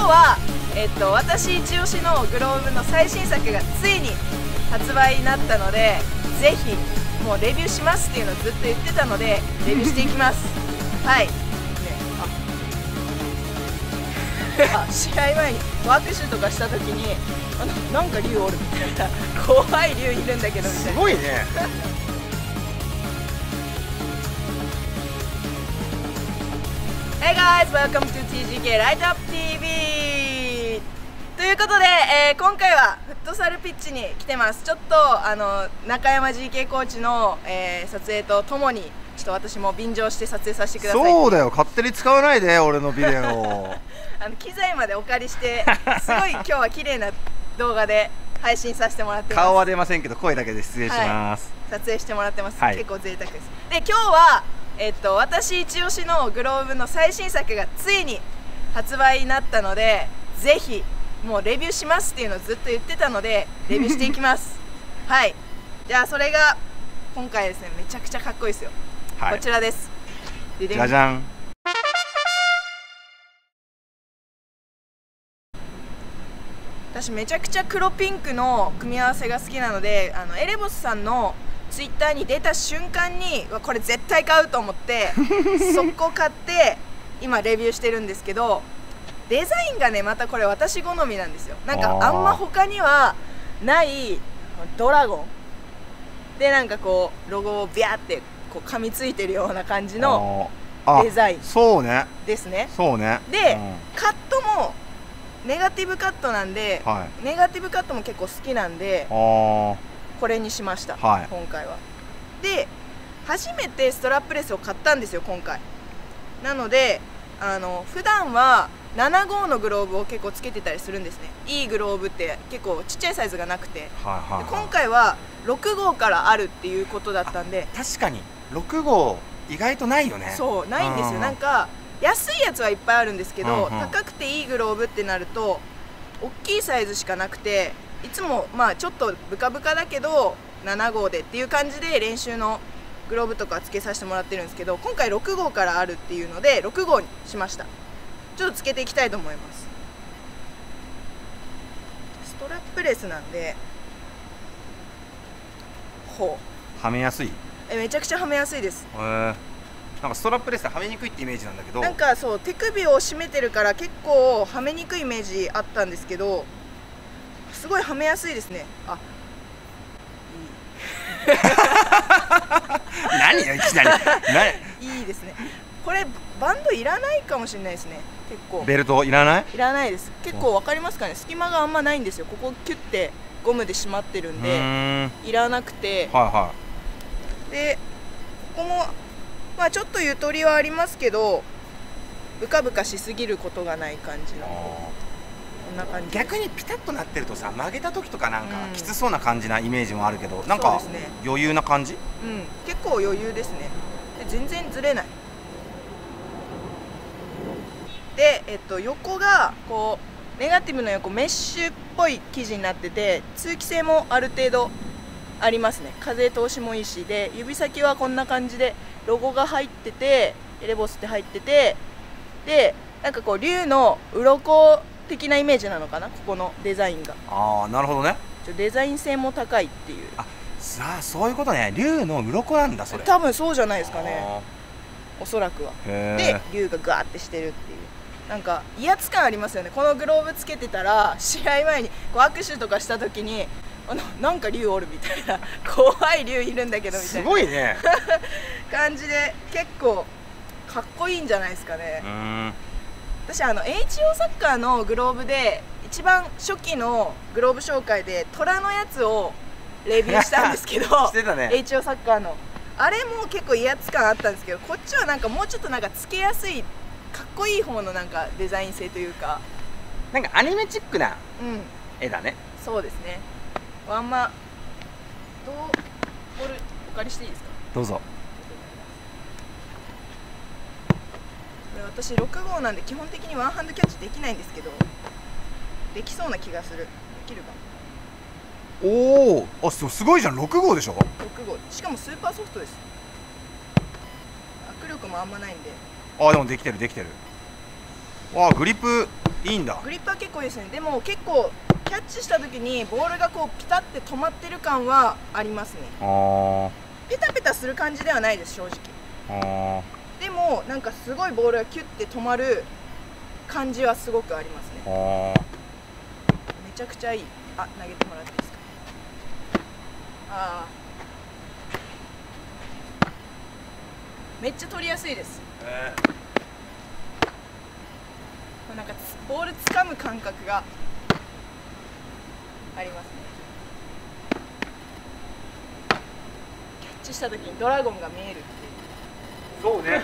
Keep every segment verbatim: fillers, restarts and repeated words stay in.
は、えっと、私一押しのグローブの最新作がついに発売になったので、ぜひもうレビューしますっていうのをずっと言ってたのでレビューしていきます。はい、ね、あ試合前に握手とかした時にあのなんか竜おるみたいな、怖い竜いるんだけどみたいな。 すごいね。 Hey guys, welcome to ティージーケー Light Up ティーブイ ということで、えー、今回はフットサルピッチに来てます。ちょっとあの中山 ジーケー コーチの、えー、撮影とともにちょっと私も便乗して撮影させてください。 そうだよ、勝手に使わないで俺のビデオあの機材までお借りしてすごい今日は綺麗な動画で配信させてもらってます。 顔は出ませんけど声だけで失礼します、 はい、撮影してもらってます、はい、結構贅沢です。で今日はえっと、私一押しのグローブの最新作がついに発売になったので、ぜひもうレビューしますっていうのをずっと言ってたのでレビューしていきますはい、じゃあそれが今回ですね、めちゃくちゃかっこいいですよ、はい、こちらです。 じゃじゃん。 私めちゃくちゃ黒ピンクの組み合わせが好きなので、あのエレボスさんのツイッターに出た瞬間にこれ絶対買うと思って速攻買って今レビューしてるんですけど、デザインがねまたこれ私好みなんですよ。なんかあんま他にはないドラゴンでなんかこうロゴをビャーってこう噛みついてるような感じのデザインそうねですね。 そうね。 で、うん、カットもネガティブカットなんで、はい、ネガティブカットも結構好きなんでこれにしました、はい、今回は。で初めてストラップレスを買ったんですよ今回。なのであの普段はなな号のグローブを結構つけてたりするんですね。いいグローブって結構ちっちゃいサイズがなくて、はいはい、はい、今回はろく号からあるっていうことだったんで。 確かにろく号意外とないよね。 そうないんですよ。なんか安いやつはいっぱいあるんですけど、うんうん、高くていいグローブってなると大きいサイズしかなくて、いつもまあちょっとブカブカだけどなな号でっていう感じで練習のグローブとかつけさせてもらってるんですけど、今回ろく号からあるっていうのでろく号にしました。ちょっとつけていきたいと思います。ストラップレスなんでほうはめやすい。 えめちゃくちゃはめやすいです。 へえ。なんかストラップレスははめにくいってイメージなんだけど、 なんかそう手首を締めてるから結構はめにくいイメージあったんですけど、すごいはめやすいですね。あ何よいきなりいいですね。これバンドいらないかもしれないですね。結構ベルトいらないいらないです。結構わかりますかね、隙間があんまないんですよ。ここキュッてゴムで締まってるんでいらなくて、はいはい、でここもまあちょっとゆとりはありますけどブカブカしすぎることがない感じの、こんな感じ。 逆にピタッとなってるとさ、曲げた時とかなんかきつそうな感じなイメージもあるけど、うん、なんか余裕な感じ。 うん、結構余裕ですね。で全然ずれない。で、えっと、横がこうネガティブの横メッシュっぽい生地になってて、通気性もある程度ありますね。風通しもいいし、で指先はこんな感じでロゴが入ってて、エレボスって入ってて、でなんかこう竜の鱗的なイメージなのかな、ここのデザインが。ああ、なるほどね。 ちょデザイン性も高いっていう。 あ、さあそういうことね。竜の鱗なんだそれ。 多分そうじゃないですかね、おそらくは。で竜がガーってしてるっていう、なんか威圧感ありますよね。このグローブつけてたら試合前にこう握手とかした時にあのなんか竜おるみたいな、怖い竜いるんだけどみたいな、すごいね感じで結構かっこいいんじゃないですかね。うん、私あの エイチオー サッカーのグローブで一番初期のグローブ紹介で虎のやつをレビューしたんですけどしてたね、 エイチオー サッカーのあれも結構威圧感あったんですけど、こっちはなんかもうちょっとなんかつけやすいかっこいい方のなんかデザイン性というか、 なんかアニメチックな絵だね。 うん、そうですね。あんまどうボールお借りしていいですか。 どうぞ。 これ私ろく号なんで基本的にワンハンドキャッチできないんですけど、できそうな気がする。できるかも。 おお、あ、すごいじゃん。ろく号でしょ。ろく号、しかもスーパーソフトです。握力もあんまないんで。 あ、でもできてるできてる。わあ、グリップいいんだ。 グリップは結構いいですね。でも結構キャッチした時にボールがこうピタって止まってる感はありますね。 あペタペタする感じではないです、正直。 あでもなんかすごいボールがキュッて止まる感じはすごくありますね。 あめちゃくちゃいい。あ、投げてもらっていいですか。ああ、めっちゃ取りやすいです。 えこれなんかボール掴む感覚がありますね。キャッチした時にドラゴンが見えるっていう。 そうね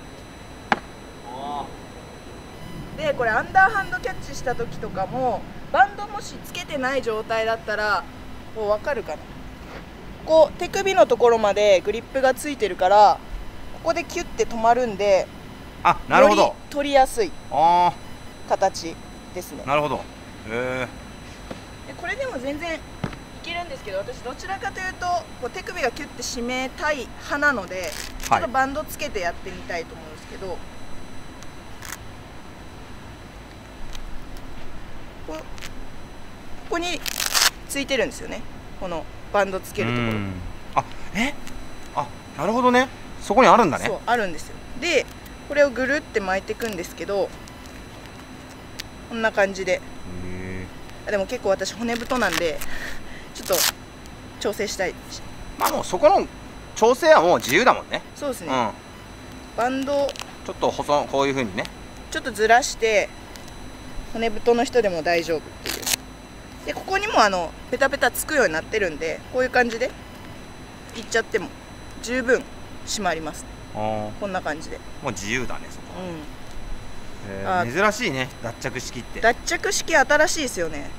あでこれアンダーハンドキャッチした時とかもバンドもしつけてない状態だったらこう分かるかな、こう手首のところまでグリップがついてるからここでキュッて止まるんで、 あ、なるほど、 より取りやすいあ形ですね。 あなるほど。へでこれでも全然いけるんですけど、私どちらかというとこう手首がキュッて締めたい派なので、ちょっとバンドつけてやってみたいと思うんですけど、ここここについてるんですよね、このバンドつけるところ。 あ、えあ、なるほどね、そこにあるんだね。 そうあるんですよ。でこれをぐるって巻いていくんですけど、こんな感じで。でも結構私骨太なんでちょっと調整したい。 まあもうそこの調整はもう自由だもんね。 そうですね、 うん、 バンドちょっと細こういう風にねちょっとずらして骨太の人でも大丈夫っていう。でここにもあのペタペタつくようになってるんで、こういう感じでいっちゃっても十分締まります。 あこんな感じでもう自由だね、そこは。 うん、 えー、珍しいね、脱着式って。 脱着式新しいですよね。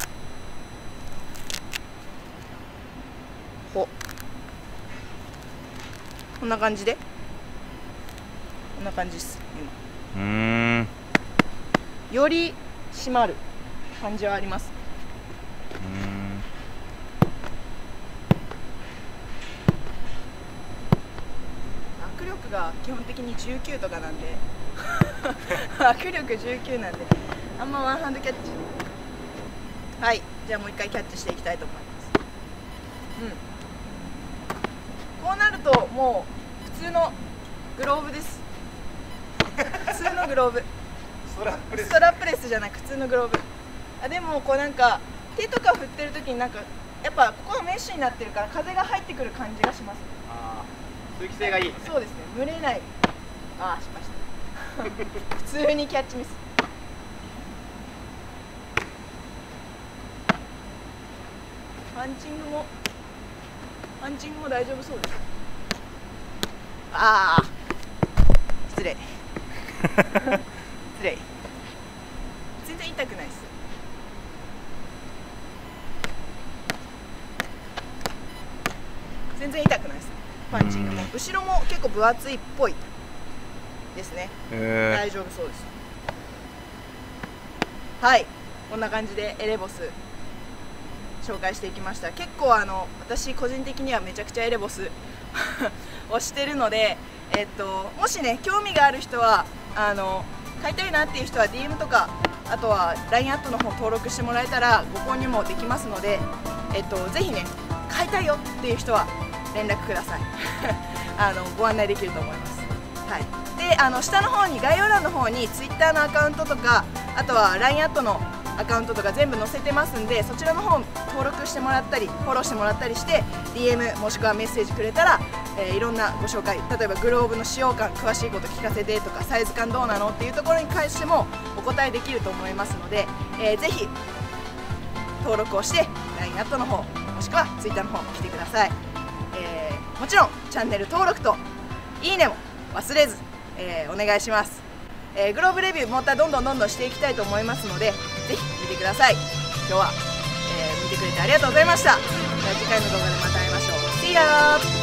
ほこんな感じでこんな感じです。 今うーんより締まる感じはあります。 うーん握力が基本的にじゅうきゅうとかなんで握力じゅうきゅうなんであんまワンハンドキャッチ。はい、じゃあもう一回キャッチしていきたいと思います。うん、こうなるともう普通のグローブです。普通のグローブストラップレスストラップレスじゃなく普通のグローブ。あでもこうなんか手とか振ってる時になんかやっぱここがメッシュになってるから風が入ってくる感じがします。 あー、通気性がいい、ね、 そうですね、蒸れない。ああしました普通にキャッチミス。パンチングもパンチングも大丈夫そうです。ああ失礼失礼。全然痛くないです。全然痛くないです。パンチングも後ろも結構分厚いっぽいですね。 へー、 大丈夫そうです。はい、こんな感じでエレボス紹介していきました。結構あの私個人的にはめちゃくちゃエレボスをしてるので、えっと、もしね興味がある人はあの買いたいなっていう人は ディーエム とかあとは ライン アットの方登録してもらえたらご購入もできますので、えっと、ぜひね買いたいよっていう人は連絡くださいあのご案内できると思います。はい、であの下の方に概要欄の方に ツイッター のアカウントとかあとは ライン アットのアカウントとか全部載せてますんで、そちらの方登録してもらったりフォローしてもらったりして ディーエム もしくはメッセージくれたら、えー、いろんなご紹介、例えばグローブの使用感詳しいこと聞かせてとかサイズ感どうなのっていうところに関してもお答えできると思いますので、えー、ぜひ登録をして ライン アットの方もしくは ツイッター の方来てください。えー、もちろんチャンネル登録といいねも忘れず、えー、お願いします。えー、グローブレビューまたどんどんどんどんしていきたいと思いますのでぜひ見てください。今日は、えー、見てくれてありがとうございました。では次回の動画でまた会いましょう。See ya!